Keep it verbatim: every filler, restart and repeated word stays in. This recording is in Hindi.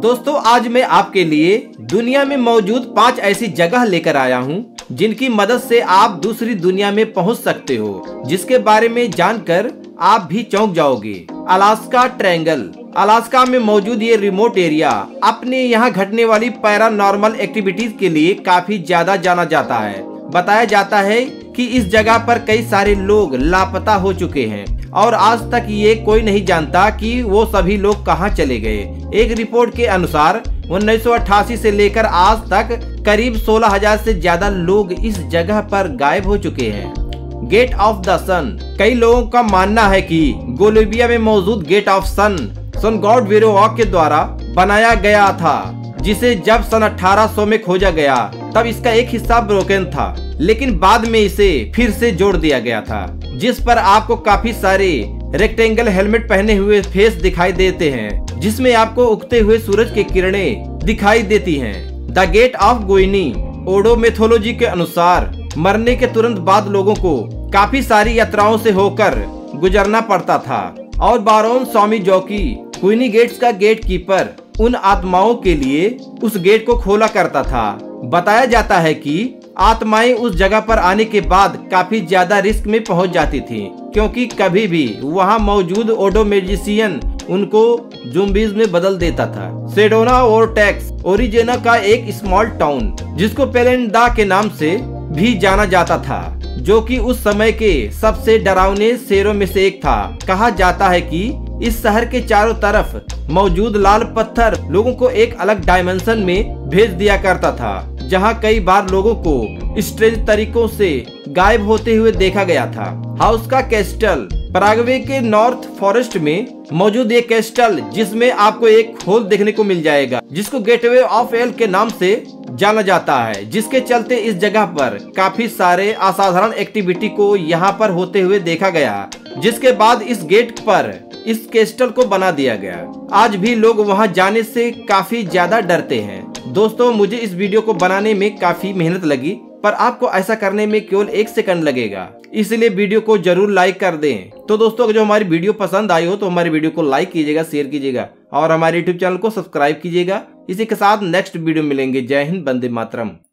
दोस्तों आज मैं आपके लिए दुनिया में मौजूद पांच ऐसी जगह लेकर आया हूं जिनकी मदद से आप दूसरी दुनिया में पहुंच सकते हो, जिसके बारे में जानकर आप भी चौंक जाओगे। Alaska triangle. अलास्का में मौजूद ये रिमोट एरिया अपने यहाँ घटने वाली पैरानॉर्मल एक्टिविटीज के लिए काफी ज्यादा जाना जाता है। बताया जाता है कि इस जगह पर कई सारे लोग लापता हो चुके हैं और आज तक ये कोई नहीं जानता कि वो सभी लोग कहाँ चले गए। एक रिपोर्ट के अनुसार उन्नीस सौ अट्ठासी से लेकर आज तक करीब सोलह हजार से ज्यादा लोग इस जगह पर गायब हो चुके हैं। Gate of the sun. कई लोगों का मानना है कि बोलिविया में मौजूद gate of sun sun god वेरोवाक के द्वारा बनाया गया था, जिसे जब सन अठारह सौ में खोजा गया तब इसका एक हिस्सा ब्रोकन था, लेकिन बाद में इसे फिर से जोड़ दिया गया था, जिस पर आपको काफी सारे रेक्टेंगल हेलमेट पहने हुए फेस दिखाई देते हैं, जिसमें आपको उगते हुए सूरज की किरणें दिखाई देती हैं। The gate of Guinee. ओडो मेथोलॉजी के अनुसार मरने के तुरंत बाद लोगों को काफी सारी यात्राओं से होकर गुजरना पड़ता था और बारोन स्वामी जॉकी गुइनी गेट्स का गेट कीपर उन आत्माओं के लिए उस गेट को खोला करता था। बताया जाता है कि आत्माएं उस जगह पर आने के बाद काफी ज्यादा रिस्क में पहुंच जाती थीं, क्योंकि कभी भी वहां मौजूद ओडो मैजिशियन उनको ज़ॉम्बीज़ में बदल देता था। Sedona vortex. ओरिजिना का एक स्मॉल टाउन जिसको पेलेंडा के नाम से भी जाना जाता था, जो कि उस समय के सबसे डरावने शहरों में से एक था। कहा जाता है कि इस शहर के चारों तरफ मौजूद लाल पत्थर लोगों को एक अलग डायमेंशन में भेज दिया करता था, जहां कई बार लोगों को स्ट्रेंज तरीकों से गायब होते हुए देखा गया था। हाउस का कैस्टल। पराग्वे के नॉर्थ फॉरेस्ट में मौजूद एक कैस्टल जिसमें आपको एक होल देखने को मिल जाएगा, जिसको गेटवे ऑफ एल के नाम से जाना जाता है, जिसके चलते इस जगह पर काफी सारे असाधारण एक्टिविटी को यहाँ पर होते हुए देखा गया, जिसके बाद इस गेट पर इस कैस्टल को बना दिया गया। आज भी लोग वहां जाने से काफी ज्यादा डरते हैं। दोस्तों मुझे इस वीडियो को बनाने में काफी मेहनत लगी, पर आपको ऐसा करने में केवल एक सेकंड लगेगा, इसलिए वीडियो को जरूर लाइक कर दें। तो दोस्तों जो हमारी वीडियो पसंद आई हो तो हमारी वीडियो को लाइक कीजिएगा, शेयर कीजिएगा और हमारे यूट्यूब चैनल को सब्सक्राइब कीजिएगा। इसी के साथ नेक्स्ट वीडियो मिलेंगे। जय हिंद, वंदे मातरम।